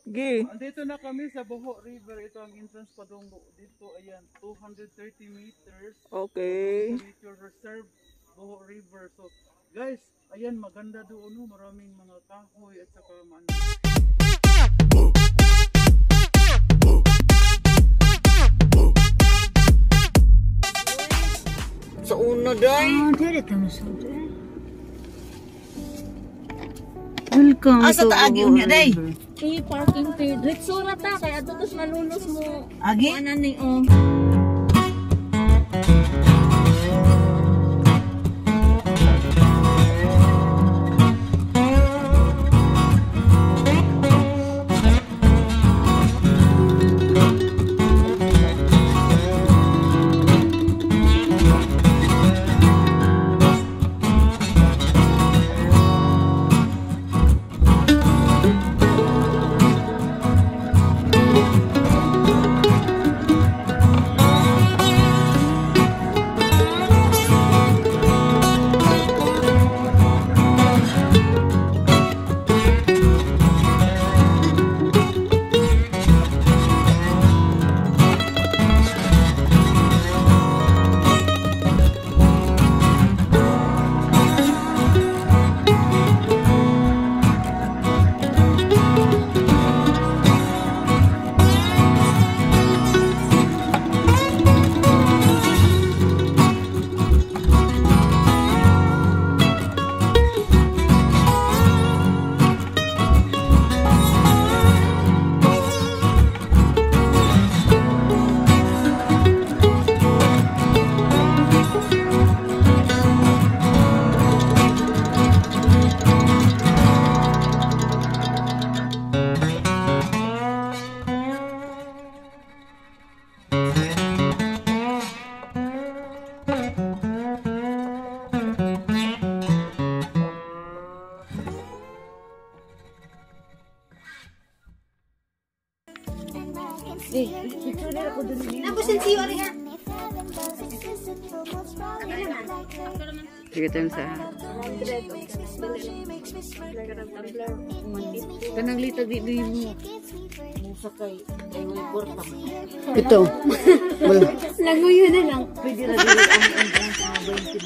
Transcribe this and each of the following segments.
Gi. Andito na kami sa Boho River. Ito ang entrance padungo. Dito, ayan, 230 meters. Okay. Nature Reserve, Boho River. So, guys, ayan, maganda doon. No? Maraming mga kahoy at saka Sa una, day. Welcome Asa taagi unya day? Kay parking fee. Ritsura ta kay adto tos malulus mo. Agi? Ano ni oh. Sige tayo sa kanang litag di mo. Sakay ay may porta. Ito. Wala. Laguyo na lang. Pwede na dili ang 20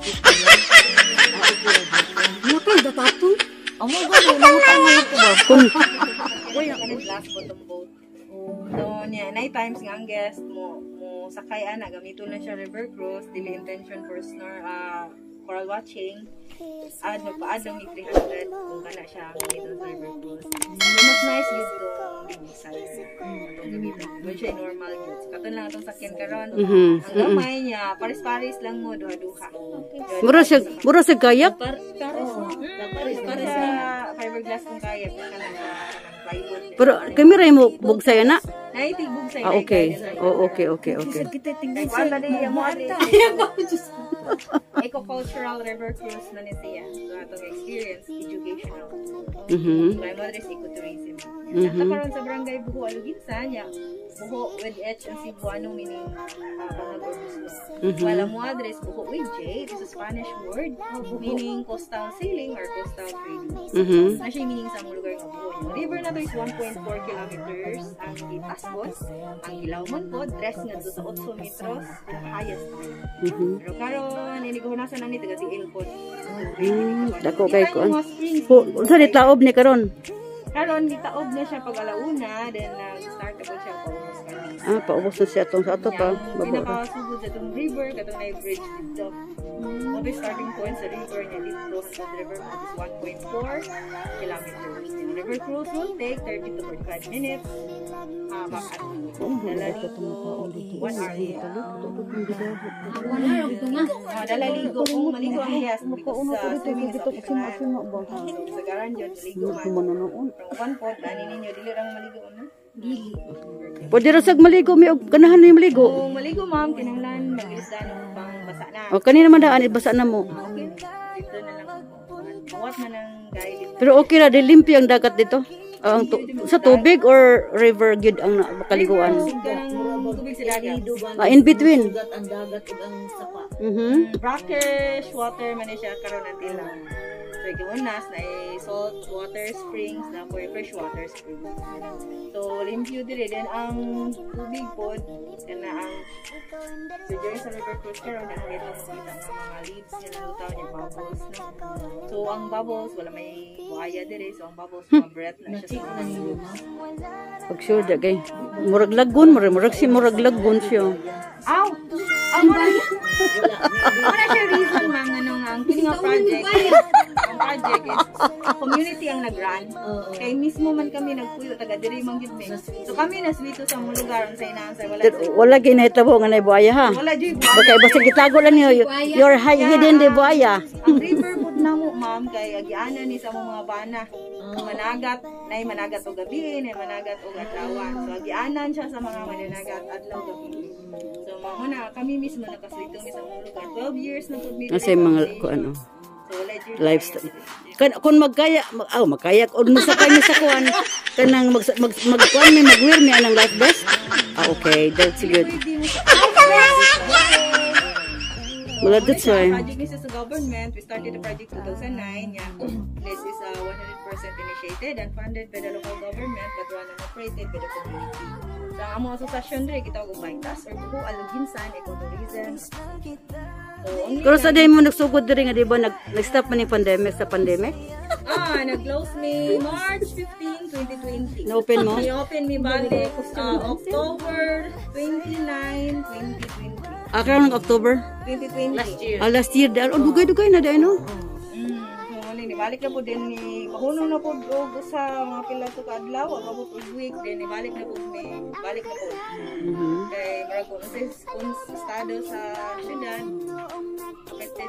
Nakay datato. Amo ba mo ko ba? Kun Uy, ang kanin last bottom boat. So, night times nga ang guest mo sakay ana gamito lang siya river cruise, dili intention for coral watching. Magpa-add ng 300 kung kana siya gamito sa river cruise. Mas nice dito desire. Itong gamitin. Doon siya normal goods. Katon lang itong sakyan karon. Ang gamay niya, paris-paris lang mo, duha-duha. mura sa kayak. Pares Sa fiberglass kung kayak, kanang plywood. Pero kamera mo bugsay na. Naitigbog sa Okay. Oh, okay. kita tingnan Wala din yung mga eco-cultural river cruise na ni siya. So, itong experience, educational. May mga rin ecotourism. Sa karon sa barangay Buho, Aluginsa niya, Buho with H ang Cebuano meaning Bangag or Buslo. Wala mo address, Buho with J, it's a Spanish word, meaning coastal sailing or coastal trading. Na siya meaning sa mga lugar ng Buho. Yung river na to is 1.4 kilometers ang Itascos, ang Ilawman po, dress nga doon sa 8 metros, ang highest time. Pero karon iniguhunasan na ni taga Tiil po. Dako kay ko. Unsa ni taob ni karon? Karon gitaob na siya pag alauna, then start na po siya paubos kami. Paubos na siya tong sa ato pa. Pinakasugod sa itong river, katong na bridge dito. All the starting point sa river niya dito sa river mo is 1.4 kilometers. The river cruise will take 30 to 45 minutes. Dalaligo kung maligo ang hiyas sa swimming is optional. Sa garan dyan, maligo man. From 1 pot, dani ninyo, dili lang maligo na. Pwede ra sag maligo mi og ganahan ni maligo. Kung maligo ma'am, kinahanglan magilis dano pang basa na. O kanina man daan basa na mo. Okay. Dito na lang. Buwat man ang guide. Pero okay ra limpyo ang dagat dito. Ang sa tubig or river gid ang makaliguan. Tubig sa dagat. In between. Ang dagat ug ang sapa. Brackish water man siya karon ang tila. Regamunas na salt water springs na for fresh water springs. So limpyo dire then ang tubig pod kana ang so during sa river cruise karon na kita makita ng mga leaves niya nalutaw niya bubbles no. So ang bubbles wala may buhaya dire so ang bubbles mga breath na siya sa Pag sure da kay murag lagun, murag lagun siya. Aw! Ang bali. Wala siya reason ma'am anong ang kini nga project. Ang project is community ang nag-run. Kay mismo man kami nagpuyo taga diri man gid mi. So kami naswito sa mga lugar sa inaan sa wala. Wala ginahitabo nga na buaya ha. Wala jud. Bakay basta gitago lang niyo your hidden de buaya. Ang river food na mo ma'am kay agianan ni sa mga bana. Managat, nay managat og gabi, nay managat og adlaw. So agianan siya sa mga mananagat adlaw gabi. So mao na kami mismo nakaswito mi sa mga lugar. 12 years na pud mi. Kasi mga ko ano So legit lifestyle. Kung magkaya kung musakay mi sa kuan kanang magkuan mi magwear mi anang life vest. Okay, that's good. Well, that's why. Project this is a government. We started the project 2009. Yeah. This is 100% initiated and funded by the local government but run and operated by the community. So, ang mga asosasyon rin, kita ko Baitas or Buho, Aluginsan, Ecotourism. So, Pero sa day mo nagsugod diri nga di ba nag-stop man yung pandemic sa pandemic? nag-close me March 15, 2020. Na-open mo? I-open me balik October 29, 2020. Karong October? 2020. Last year. Last year dahil dugay-dugay na dahil no? Nibalik na po din ni kahunong na po sa mga pila to kadlaw abot og week din nibalik na po balik na po kay murag kung estado sa syudad affected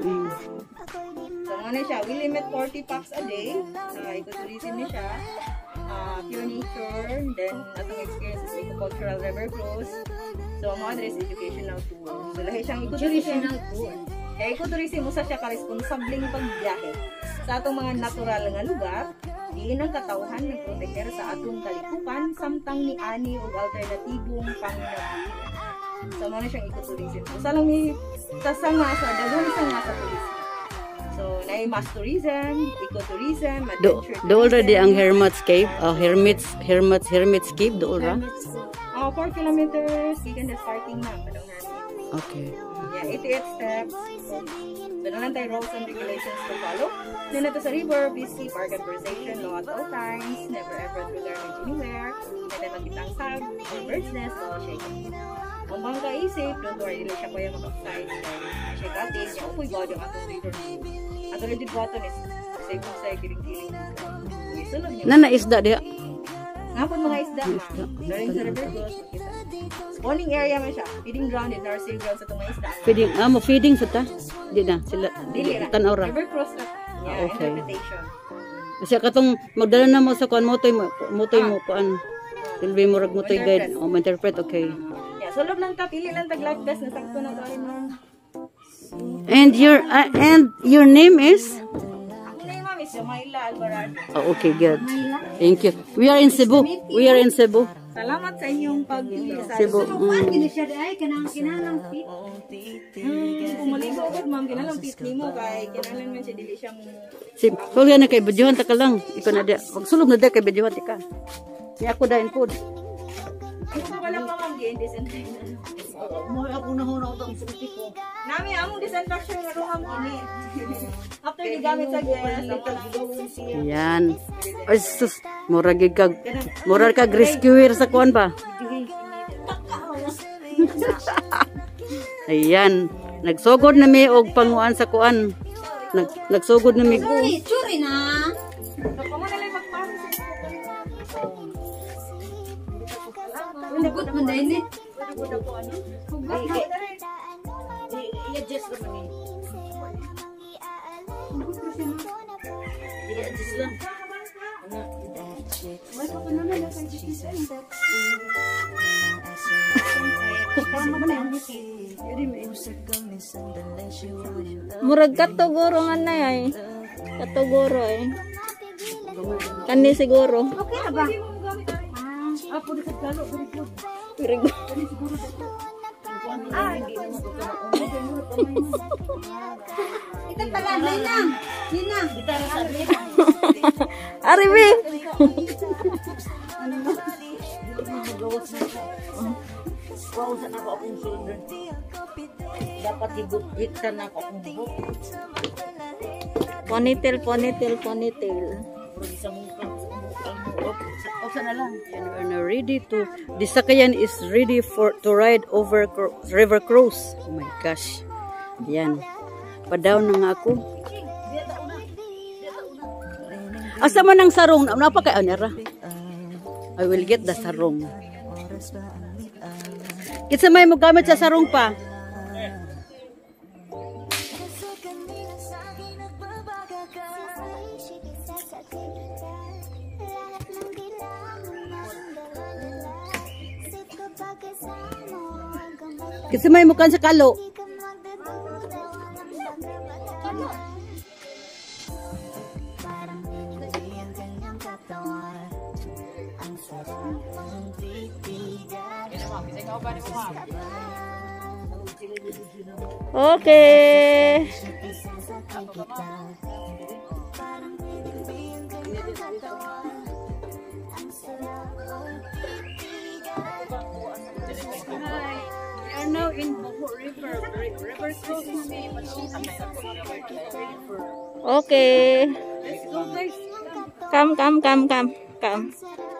so ano siya we limit 40 packs a day ecotourism ni siya pure nature then atong experience is eco-cultural river cruise so ang mga address educational tour so lahi siyang ecotourism tour kaya ecotourism usa siya ka-responsableng pagbiyahe sa atong mga natural nga lugar, diin ang katawhan ng protekter sa atong kalikupan samtang ni ani og alternatibong panginabuhi. So mo na siyang ecotourism. Usa lang ni sasanga sa daghang sanga sa tourism. So naay mass tourism, ecotourism, adventure. Do already ang Hermit's Cave, Hermit's Cave do ra. 4 kilometers gikan sa parking na padong Hermit. Okay. Yeah, 88 steps. So, nalang tayo rules and regulations to follow. Then, ito sa river, please keep our conversation low at all times. Never ever throw garbage anywhere. And then, magkita ang tag or bird's nest while shaking. Kung bang kaisip, don't worry, dili siya ko yung mag-upsize. Shake atin, yung upoy god yung atong river. Atong legit button is safe kung sa'yo kiling-kiling. Okay, sunod nyo. Nana isda diha. Nga po mga isda, ma'am. During sa river cruise, makita. Spawning area man siya. Feeding ground and nursery ground sa itong mga isda. Feeding sa ta. Di na sila Dili ra. tanaw ra. River cruise na. Yeah, Okay. interpretation. Kasi katong magdala na mo sa kuan motoy mo kuan. Silbi mo rag motoy guide o interpret okay. Yeah, so loob lang ta, pili lang tag life vest na sakto na tayo ma'am. And your name is? Ako na yung ma'am is Jamaila Alvarado. Oh, okay, good. Thank you. We are in Cebu. Salamat sa inyong pag-ibig sa Cebu. Pumaligo agad ma'am, kinalang fit nimo kay kinalang man siya dili siya mo. Kung yan na kay Bedyohan ta ka lang. Ikaw na dia. Pagsulog na dia kay Bedyohan ti ka. Ni ako dahin po. Ito wala pa ma'am gain disinfection. Mo ako na ho na utang puti ko. Nami among disinfection nga ruham kini. After gigamit sa guest, ito siya. Yan. Ay sus, murag kag rescuer sa kuan ba? Ayan. Nagsugod na mi og panguan sa kuan. Nagsugod na mi. Churi na. Ako mo na lang magparo sa Unagot man dahil eh. i-adjust naman eh. I-adjust lang. Murag katuguro nga na ay. Katuguro ay. Kani siguro. Okay na ba? Very good. Ito pala, Ninang. Ninang. Aribi! Pausan ako akong shoulder. Dapat higupit na ako akong buhok. Ponytail, ponytail, ponytail. Pausan na lang. And we're now ready to, the sakayan is ready to ride over river cruise. Oh my gosh. Yan. Padaw na nga ako. Asa man ang sarong? Napaka anera. I will get the sarong. Kitsa may mo gamit sa sarong pa. Kitsa may mo kan sa kalo. Okay. We are now in Boho River. River cruise Okay. Let's go guys. Come.